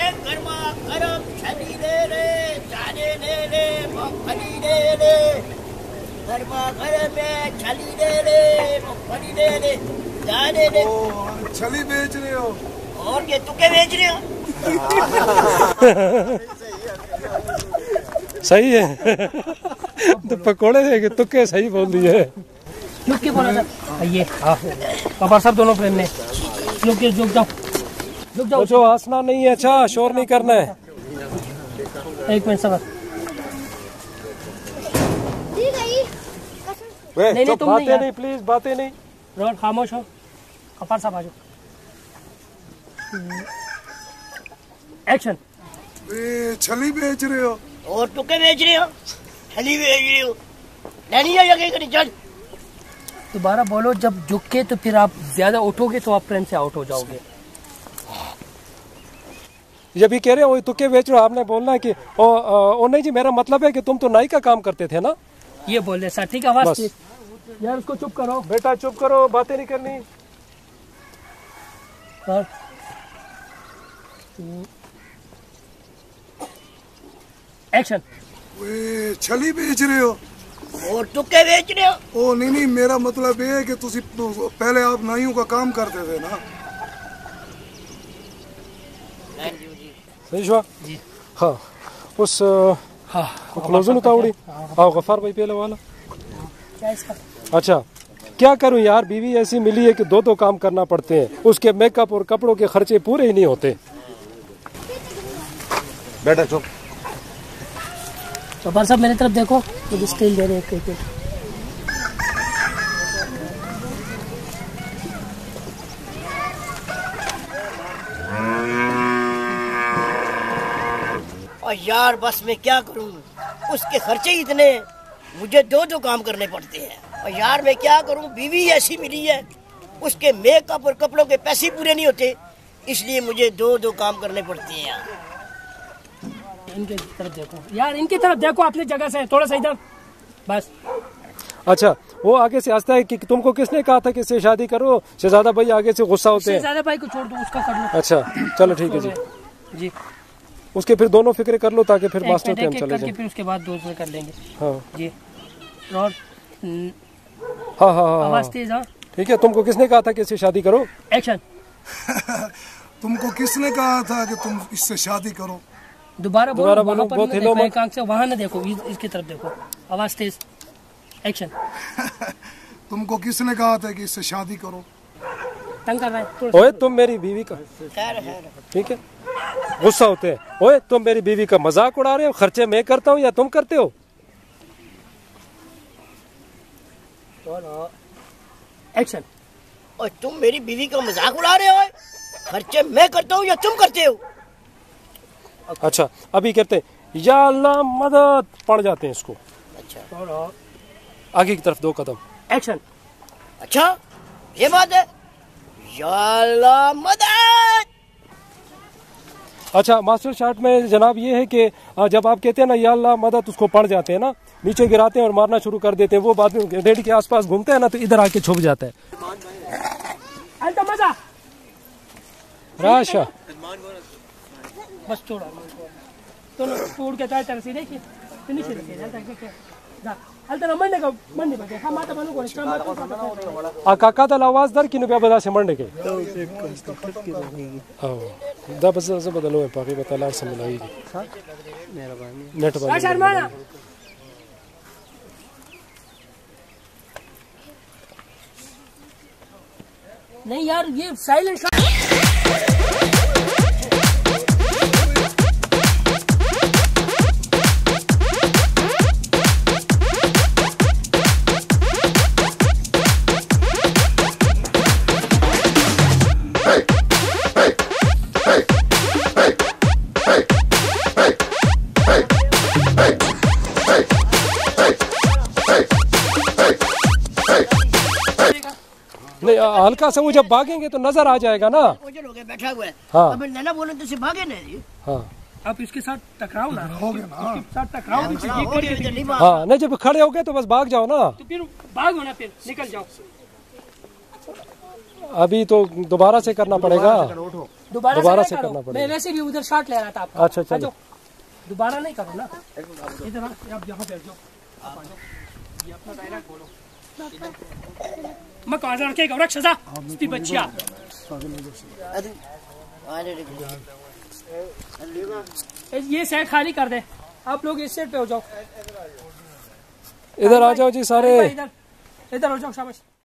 गर्मा गर्म छली ले ले, जाने ले ले, मूंगफली ले ले। गर्मा गर्म में छली ले ले, मूंगफली ले ले, जाने ले। छली बेच रहे हो? और ये तुके बेच रहे हो? सही है। तो पकोड़े है तुक्के सही बोल दिए। तुक्के बोला था ये। पापा सब दोनों फ्रेम में रुक जाओ। जो हंसना नहीं है, अच्छा शोर नहीं करना है। एक मिनट सबर। नहीं तुम बातें नहीं प्लीज, बातें नहीं। रोड खामोश हो। कपार साहब आ जाओ। एक्शन। छली बेच रहे हो? और तुके बेच रहे हो? छली बेच रहे हो? नहीं है कहीं चल। दोबारा बोलो। जब झुक के तो फिर आप ज्यादा उठोगे तो आप फ्रेम से आउट हो जाओगे। जब भी कह रहे हो वही तुक्के बेच रहे हो, आपने बोलना है कि ओ नहीं जी, मेरा मतलब है कि तुम तो नाई का काम करते थे ना। ये बोल रहे सर। ठीक है आवाज यार उसको चुप करो। बेटा चुप करो, बातें नहीं करनी। एक्शन। छली बेच रहे हो? और तुके बेच रहे हो? ओ नहीं, मेरा मतलब ये है कि तुसी पहले आप नाइयों का काम करते थे ना। सही हुआ जी। हाँ उस क्लोजन उतावड़ी। आओ गफ्फार भाई पहले वाला। क्या इसका? अच्छा क्या करूं यार, बीवी ऐसी मिली है कि दो काम करना पड़ते हैं। उसके मेकअप और कपड़ों के खर्चे पूरे ही नहीं होते। बेटा चुप। तो साहब मेरी तरफ देखो, मुझे स्टील दे रहे हैं क्रिकेट। और यार बस मैं क्या करूं, उसके खर्चे ही इतने, मुझे दो काम करने पड़ते हैं। और यार मैं क्या करूं, बीवी ऐसी मिली है, उसके मेकअप और कपड़ों के पैसे पूरे नहीं होते, इसलिए मुझे दो काम करने पड़ते हैं यार। इनके तरफ देखो यार, इनकी तरफ देखो अपनी जगह से थोड़ा सा इधर बस। अच्छा वो आगे से हंसता है कि तुमको किसने कहा था कि इससे शादी करो? शहजादा भाई आगे से गुस्सा होते हैं। शहजादा भाई को छोड़ दो, उसका कर लो। अच्छा चलो ठीक है जी। उसके फिर दोनों फिक्रे कर लो ताकि फिर मास्टर पे हम चले जाएं। फिर उसके बाद दूसरे कर लेंगे। हाँ जी और हाँ आवाज तेज। हाँ ठीक है। तुमको किसने कहा था कि इससे शादी करो? एक्शन। तुमको किसने कहा था कि तुम इससे शादी करो? दोबारा बोलो। बहुत हिलो मत। से वहाँ न देखो, इसकी तरफ देखो। आवाज तेज। एक्शन। तुमको किसने कहा था कि इससे शादी करो? तंग कर रहा है। ओए तुम मेरी बीवी का, ठीक है गुस्सा होते हैं। ओए तुम मेरी बीवी का मजाक उड़ा रहे हो, खर्चे मैं करता हूँ या तुम करते हो? एक्शन। और तुम मेरी बीवी का मजाक उड़ा रहे हो, खर्चे मैं करता हूँ या तुम करते हो? अच्छा अभी कहते हैं या अल्लाह मदद, पड़ जाते हैं इसको। अच्छा आगे की तरफ 2 कदम। एक्शन। अच्छा ये बात है, या अल्लाह मदद। अच्छा मास्टर शॉट में जनाब ये है कि जब आप कहते हैं ना या अल्लाह मदद, उसको पड़ जाते हैं ना, नीचे गिराते हैं और मारना शुरू कर देते हैं। वो बाद में रेडी के आसपास घूमते हैं ना तो इधर आके छुप जाता है। राशा बस छोड़ा तो तोड़ के चाहे तरह से देखिए फिनिश देखिए अल्टर मंडे का मंडे बजे हम माता बनो को आ काका दा आवाज दर किने पे बदा से मंडे के दा बस से बदलो है पाके बताला से मिलाएगी मेहरबानी नेट बंद शर्माना नहीं यार ये साइलेंट हल्का सा वो जब भागेंगे तो नजर आ जाएगा ना। बैठा हुआ है। हाँ। अब नैना बोले तो भागे नहीं। हाँ आप इसके साथ टकराओ ना, होगे ना, इसके साथ टकराओ। हाँ नहीं जब खड़े हो गए तो बस भाग जाओ ना। तो फिर भागो ना, फिर निकल जाओ। अभी तो दोबारा से करना पड़ेगा। दोबारा से करना पड़ेगा। मैं वैसे भी उधर शॉट ले रहा था आपका। अच्छा चलो, दोबारा नहीं करो ना। इधर आप यहाँ बैठ जाओ, ये अपना दायरा खोलो। मैं कहाँ से रखेगा रक्षा इसकी बच्चिया। ये साइड खाली कर दे, आप लोग इस साइड पे हो जाओ। इधर आ जाओ जी सारे, इधर हो जाओ, शाबाश।